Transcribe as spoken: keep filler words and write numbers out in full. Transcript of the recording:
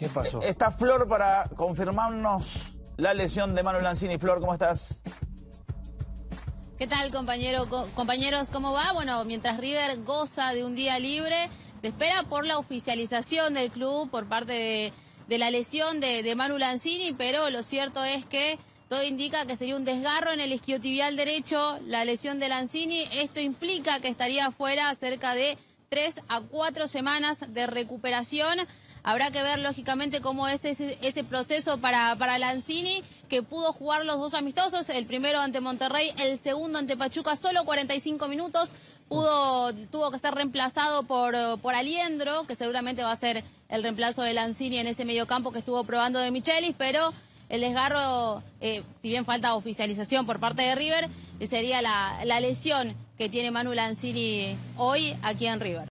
¿Qué pasó? Está Flor para confirmarnos la lesión de Manu Lanzini. Flor, ¿cómo estás? ¿Qué tal, compañero, co compañeros? ¿Cómo va? Bueno, mientras River goza de un día libre, se espera por la oficialización del club por parte de, de la lesión de, de Manu Lanzini, pero lo cierto es que todo indica que sería un desgarro en el isquiotibial derecho, la lesión de Lanzini. Esto implica que estaría fuera cerca de tres a cuatro semanas de recuperación. Habrá que ver, lógicamente, cómo es ese, ese proceso para, para Lanzini, que pudo jugar los dos amistosos, el primero ante Monterrey, el segundo ante Pachuca, solo cuarenta y cinco minutos. Pudo, tuvo que ser reemplazado por, por Aliendro, que seguramente va a ser el reemplazo de Lanzini en ese mediocampo que estuvo probando de Michelis, pero el desgarro, eh, si bien falta oficialización por parte de River, sería la, la lesión que tiene Manu Lanzini hoy aquí en River.